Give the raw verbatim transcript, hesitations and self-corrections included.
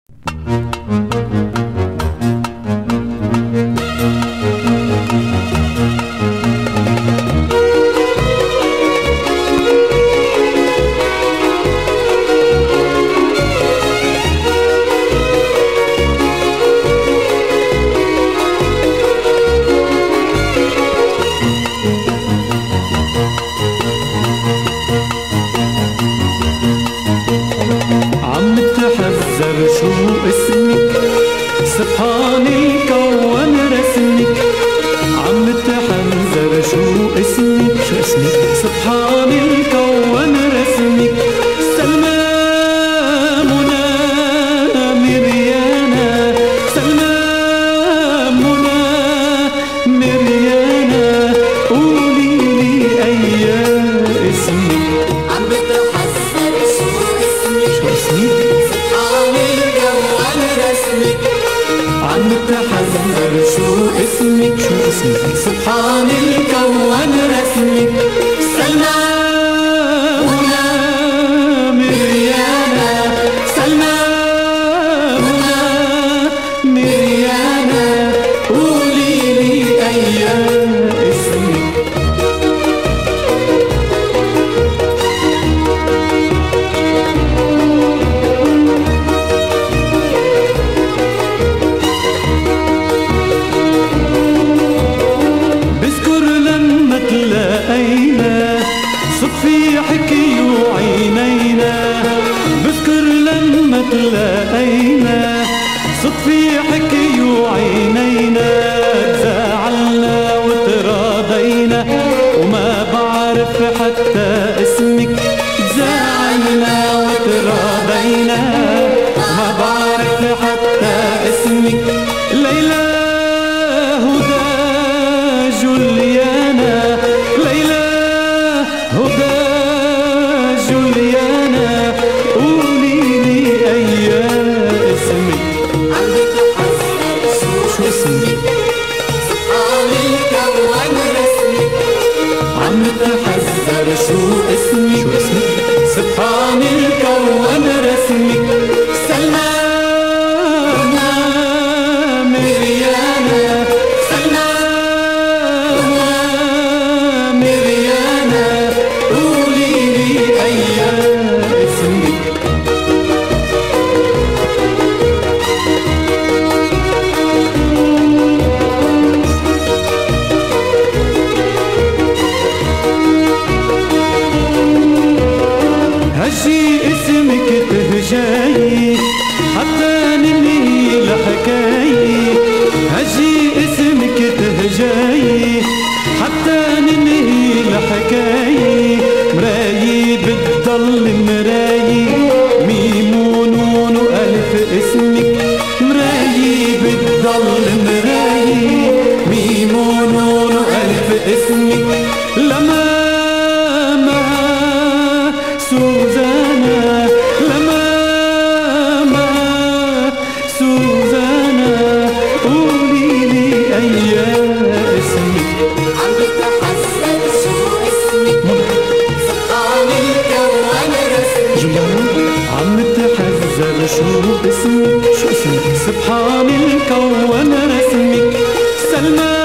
شو اسمك سبحان الكون رسمك، عم تحنزر شو اسمك شو اسمك سبحان الكون رسمك. سلمى منى مريانا، سلمى منى مريانا، قولي لي أي اسمك. عم بتحذر شو اسمك شو اسمك عم تحذر شو اسمك شو اسمك سبحان الكون رسمك. سلمى منى مريانا، سلمى منى مريانا، قولي لي أي اسمك. تلاقينا صدفي حكي وعينينا، بذكر لما تلاقينا صدفي حكي وعينينا، تزاعلنا وتراضينا وما بعرف حتى اسمك. تزاعلنا وتراضينا وما بعرف حتى اسمك. ليلى هدى جوليانا، ليلى هدى جوليانا، قولي لي أي اسمك. عم بتحذر شو اسمك سبحان الكون رسمك. عم تحذر شو اسمك شو اسمك سبحان الكون رسمك. سلمى منى مريانا، سلمى مريانا، قولي لي أي اسمك. هجي اسمك تهجاي حتى ننهي الحكاية، هجي اسمك تهجاي حتى ننهي الحكاية. مرايي بتضل مرايي ميم ونون وألف اسمك، مرايي بتضل مرايي ميم ونون وألف اسمك. لما ما سوزانا، لما ما سوزانا، قولي لي أي اسمك. عم بتحذر شو اسمك سبحان الكون رسمك. عم تحذر شو اسمك شو اسمك سبحان الكون رسمك. سلمى